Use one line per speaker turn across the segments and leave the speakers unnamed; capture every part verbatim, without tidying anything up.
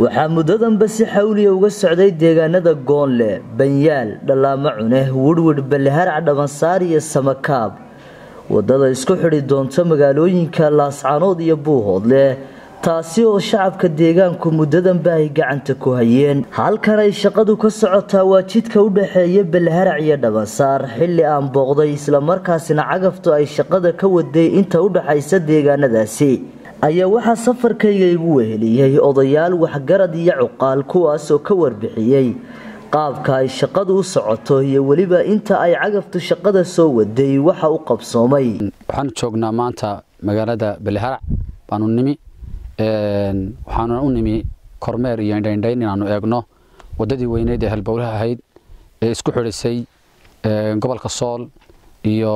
waxaa muddadanba si xawliya uga socday deegaanada Goonle, Banyaal, Dhalaamo Cune, Woodwood, Baleharac, Dhabansaar iyo Samakaab. Wadada isku xidhi doonta magaalooyinka Laascaanood iyo Buuhoodle, taasi oo shacabka deegaanku muddadanba ay gacanta ku hayeen. Halkan ay shaqadu ka socotaa waa jidka u dhaxeeya Baleharac iyo Dhabansaar, xilli aan booqday isla markaasina cagaftu ay shaqada ka waday inta u dhaxaysa deegaanadaasi. ayaa waxa safarkayga igu weheliyay odayaal waxgarad iyo cuqaal kuwaas oo ka warbixiyay qaabka ay shaqadu u socoto iyo waliba inta ay cagaftu shaqada soo waday waxa uu qabsoomay.
waxaan joognaa maanta magaalada Baleharac baanu nimi een waxaan u nimi kormeer iyo indhayn inaanu eegno wadadii weyneed ee halbowlaha ahayd ee isku xidhisay gobolka Sool iyo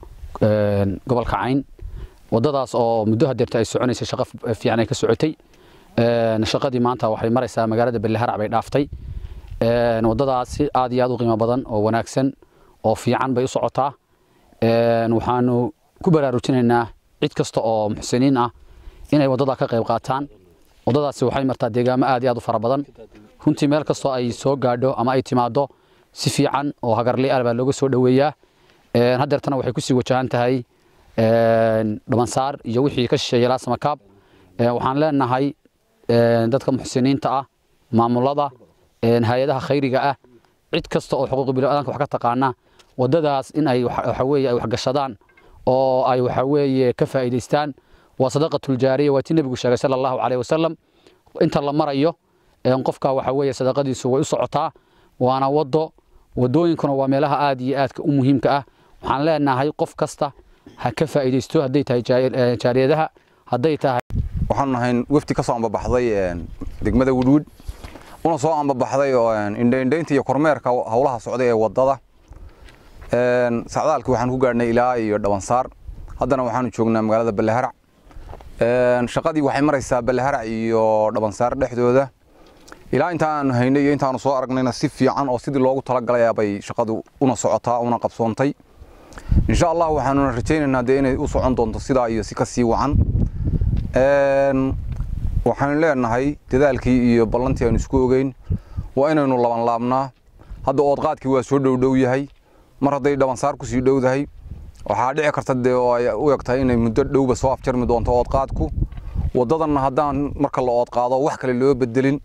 gobolka Cayn. wadadaas oo muddo hadeerta ay soconaysay shaqo fiican ay ka socotay ee shaqadii maanta waxay maraysaa magaalada Baleharac bay dhaaftay ee wadadaas aad iyo aad u qiimo badan oo wanaagsan oo fiican bay u socotaa ee waxaanu ku baraarujinaynaa cid kasta oo muxsiniin ah inay wadada ka qayb qaataan. wadadaas waxay martaa deegaamo aad iyo aad u fara badan runtii meel kasta ay soo gaadho ama ay timaado si fiican oo hagarli ah baa looga soo dhaweeyaa ee hadeertana waxay ku sii wajahan tahay Dhabansaar iyo wixii ka shisheeyay Samakaab. waxaan leenahay dadka muxsiniinta ah maamulada hay'adaha khayriga ah cid kasta oo xuquuq bini'aadamka wax ka taqaana wadadaas in ay waxa weeye ay wax gashadaan oo ay waxa weeye ka faa'iideystaan waa sadaqatul jaariya waa tii nabigu sheegay sallallahu alayhi wasallam inta la marayo qofka waxa weeye sadaqadiisu way u socotaa waana wado wadooyinkuna waa meelaha aad iyo aad u muhiimka ah. waxaan leenahay qof kasta ha ka faa'iideysto haday tahay jaariyadaha haday tahay
waxaan nahayn wafti ka soo ambabaxday degmada Woodwood una soo ambabaxday oo indhaynta iyo kormeerka hawlaha socday ee wadada een socdaalkii waxaan ku gaarnay ilaa iyo Dhabansaar haddana waxaan joognaa magaalada Baleharac een shaqadii waxay maraysaa Baleharac iyo Dhabansaar dhexdooda ilaa intaan haynay iyo intaan soo aragnayna si fiican oo sidii loogu talagalay bay shaqadu una socotaa una qabsoontay. إن شاء الله وحنا رجعنا دينا وصعون دون تصيدا يسكسي وعن وحنا لنا هاي تذلك يبلنتي نسكوجين وأنا نلعب لعبنا هذا أوقات كي وسود ودوي هاي مرة ضي Dhabansaar كسي دو هاي وحادي أكرت ويقتين مدة دو بس وافجر من دون أوقاتكو وضدنا هذا مركل أوقات وحكي اللي بدلين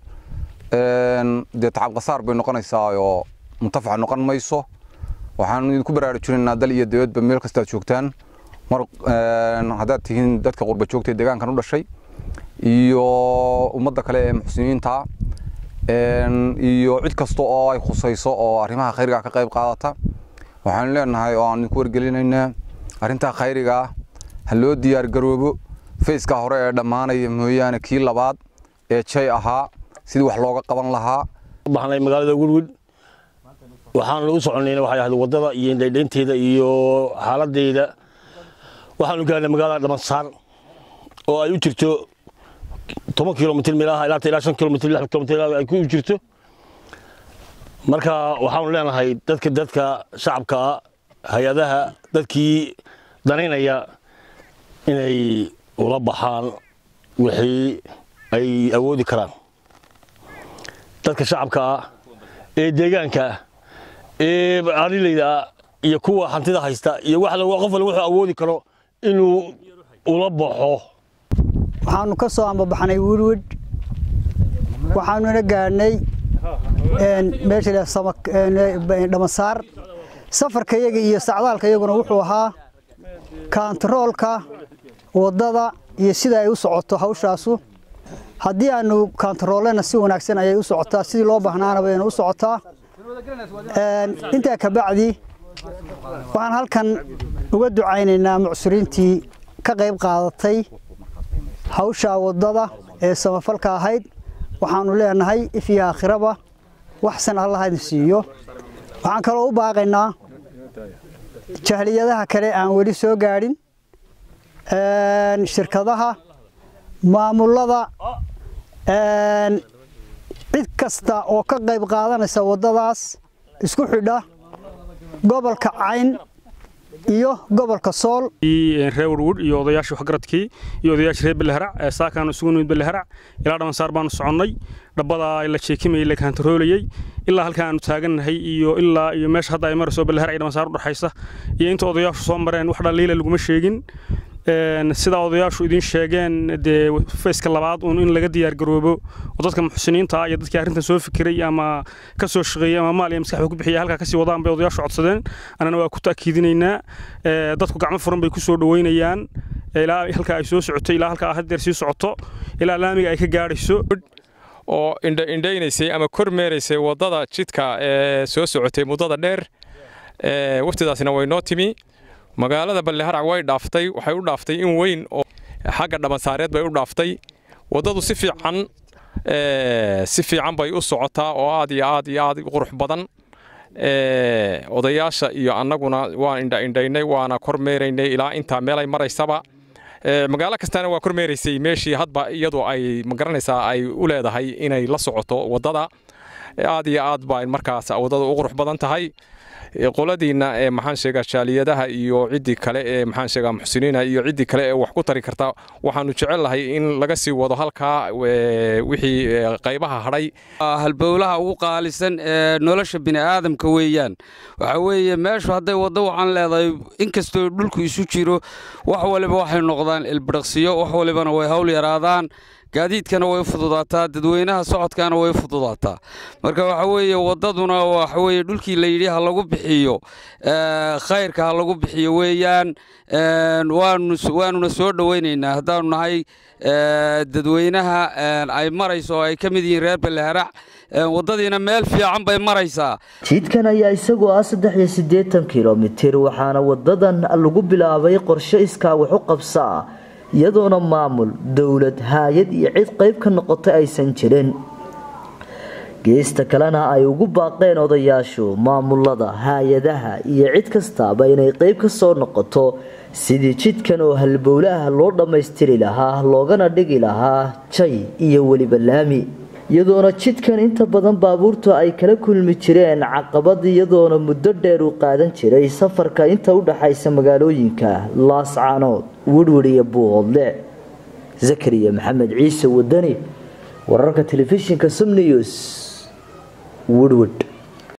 ده تعب قصار بين نقطة ساعة متفق نقطة ميسو waxaan ku baraarujinaa dal iyo dawladba meel kasta joogtaan mar hadaad tihiin dadka qurba joogtay deegaankan u dhashay iyo ummadda kale ee muxsiniinta een iyo cid kasta oo ay khusayso oo arrimaha khayriga ka qayb qaadata waxaan leenahay oo aan ku wargelinaynaa arrinta khayriga ha loo diyaar garoobo feeska hore ee dhamaanaya mooyaane kii labaad ee jay ahaa sidii wax looga qaban lahaa
baxnay magaalada Woodwood waxaan u soconaynaa waxa yahay wadada iyo indhaynteeda iyo xaaladeeda waxaan u gaarnay magaalada Dhabansaar oo ay u jirto toban kiiloomitir meelaha ilaa shan kiiloomitir lix kiiloomitir ay ku jirto marka waxaan leenahay dadka dadka shacabka hay'adaha dadkii daneynaya inay ula baxaan wixii ay awoodi karaan dadka shacabka ee deegaanka ee arilayda iyo kuwa hantida haysta iyo wax lagu qof lagu awoodi karo inuu ula baxo.
waxaanu ka soo ambabaxnay Woodwood waxaanu na gaarnay een meesha la samak Dhabansaar safarkayaga iyo socdaalkayaguna wuxuu ahaa controlka wadada iyo sida ay u socoto hawshaasu haddii aanu controlena si wanaagsan ayay u socotaa sidii loo baahnaana bay u socotaa. inta ka bacdi waxaan halkan uga ducaynaynaa mucsuriintii ka qayb qaadatay hawsha wadada ee samafalka ahayd waxaanu leenahay ifiya aakhiraba waxsan Allah idin siiyo. waxaan kale u baaqaynaa jahliyadaha kale aan wali soo gaarin een shirkadaha maamulada een cid kasta oo ka qayb qaadanaysa wadadaas isku xidha gobolka Cayn iyo gobolka Sool
reer Woodwood iyo odayaasha waxgaradkii iyo odayaasha reer Balharac ee saakaan isugu nimid Balharac ilaa Dhamansaar baan soconnay dhabada la jeekimay la kantaroolay ilaa halka aanu taaganahay iyo ilaa iyo meesha hadda ay marayso Balharac iyo Dhamansaar u dhaxaysa iyo inta odayaashu soo mareen wax dhaliila lagu ma sheegin een sida odayaashu idin sheegeen de feeska labaad oo in laga diyaar garoobo oo dadka muxsiniinta iyo dadka arrintan soo fikiray ama ka soo shaqeeyay ama maal iyo maskax ku bixiyay halka ka sii wadaan bay odayaashu codsadeen anana waa ku taakiidinaynaa ee dadku gacmo furan bay ku soo dhaweynayaan ilaa halka ay soo socotay ilaa halka haddeer sii socoto ilaa laamiga ay ka gaarayso
oo indha indhaynaysay ama kormeeraysay wadada jidka ee soo socotay muddada dheer ee waqtidaasina way noo timi magaalada Balharac way dhaaftay waxay u dhaaftay in weyn oo xagga Dhamansaareed bay u dhaaftay wadadu si fiican ee si fiican bay u socotaa oo aad iyo aad iyo aad u qurux badan ee odayaasha iyo annaguna waan indha indhaynay waana kormeeraynay ilaa inta meel ay maraysaba ee magaalo kastana waa kormeeraysay meeshii hadba iyadoo ay magaranaysaa ay u leedahay inay la socoto wadada aad iyo aad baa markaas wadada u qurux badan tahay qoladiina ee maxaan sheegaa jaaliyadaha iyo cidii kale ee maxaan sheegaa muxsiniina iyo cidii kale ee wax ku tari karta waxaanu jecelahay in laga sii wado halka wixii qaybaha haray
halbowlaha ugu qaalisan ee nolosha bini aadamka weeyaan waxa weeye meeshu haday wado waxaan leedahay inkastoo dhulku isu jiro wax waliba waxay noqdaan ilbirqsiyo wax walibana way hawl yaraadaan gaadiidkana way fududaataa dadweynaha socodkana way fududaataa marka waxa weeye wadaduna waxa weeye dhulkii la yiri ha lagu bixiyo ee khayrka ha lagu bixiyo weeyaan ee waanu waanu soo dhaweynaynaa hadaan nahay ee dadweynaha ay marayso ay kamid yihiin reer Balharac wadadiina meel fiican bay maraysaa
jidkan ayaa isagu ah saddex iyo siddeetan kiiloomitir waxaana wadadan lagu bilaabay qorshe iska wax u qabsaa iyadoona maamul dawlad hay'ad iyo cid qayb ka noqotay aysan jirin geesta kalena ay ugu baaqeen odayaashu maamulada hay'adaha iyo cid kastaba inay qayb ka soo noqoto sidii jidkan oo halbowlaha loo dhameystiri lahaa loogana dhigi lahaa jay iyo waliba laami iyadoona jidkan inta badan baabuurtu ay kala kulmi jireen caqabad iyadoona muddo dheer u qaadan jiray safarka inta u dhaxaysa magaalooyinka Laascaanood Woodwood iyo Buuhoodle Zakariya Maxamed Ciise Wadani wararka telefishinka Sum News Woodwood